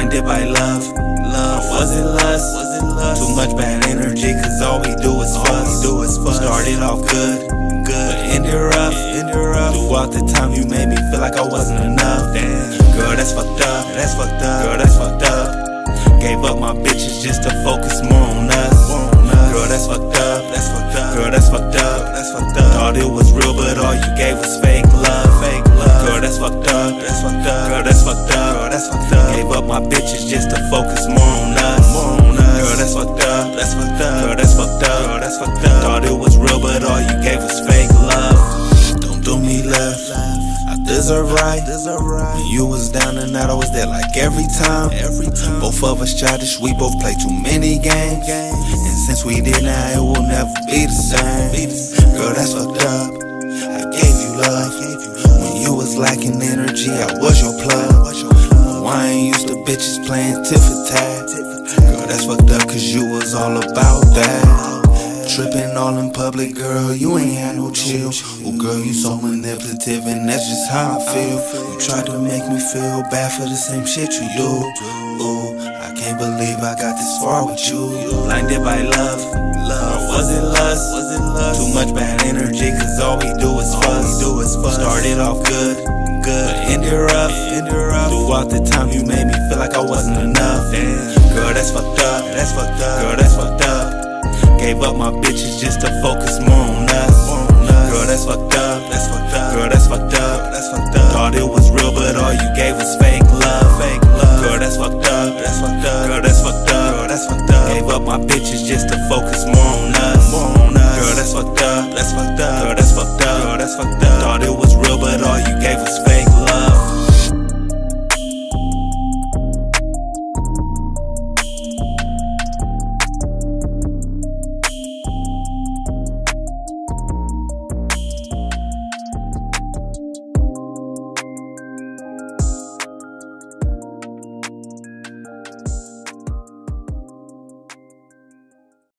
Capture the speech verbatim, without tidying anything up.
Blinded by love, love. Or was it lust? Was it lust? Too much bad energy, cause all we do is fuss. Do is fuss. Started off good, good, but ended rough. Ended rough. Throughout the time you made me feel like I wasn't enough. Damn, girl, that's fucked up. That's fucked up. Girl, that's fucked up. Gave up my bitches just to focus more on us. Girl, that's fucked up. That's fucked up. Girl, that's fucked up. That's fucked up. Thought it was real, but all you gave was fake love. Fake love. Girl, that's fucked up. That's fucked up. Girl, that's fucked up. Girl, that's fucked up. Gave up my bitches just to focus more on us. More on us. Girl, that's fucked up. That's fucked up. Girl, that's fucked up. Girl, that's fucked up. Thought it was real, but all you gave was fake love. Don't do me left. I deserve right. When you was down and out, I was there like every time. Every time. Both of us childish, we both play too many games. And since we did now, it will never be the same. Girl, that's fucked up. I gave you love. When you was lacking energy, I was your plug. But why ain't used to bitches playing tit for tat? Girl, that's fucked up, cause you was all about that. Trippin' all in public, girl, you ain't had no chill. Oh girl, you so manipulative and that's just how I feel. You tried to make me feel bad for the same shit you do. Ooh, I can't believe I got this far with you. Blinded by love, love. Or was it lust? Was it lust? Too much bad energy, cause all we do is fuss. Do is fuss. Started off good, good, but ended rough. Ended rough. Throughout the time you made me feel like I wasn't enough. Damn, girl, that's fucked up. That's fucked up. Girl, that's fucked up. Gave up my bitches just to focus more on us. Girl, that's fucked up. That's fucked up. Girl, that's fucked up. That's fucked up. Thought it was real, but all you gave was fake love. Fake love. Girl, that's fucked up. That's fucked up. Girl, that's fucked up. Girl, that's fucked up. Gave up my bitches just to focus more on us. Girl, that's fucked up. That's fucked up. Girl, that's fucked up. Girl, that's fucked up. Thought it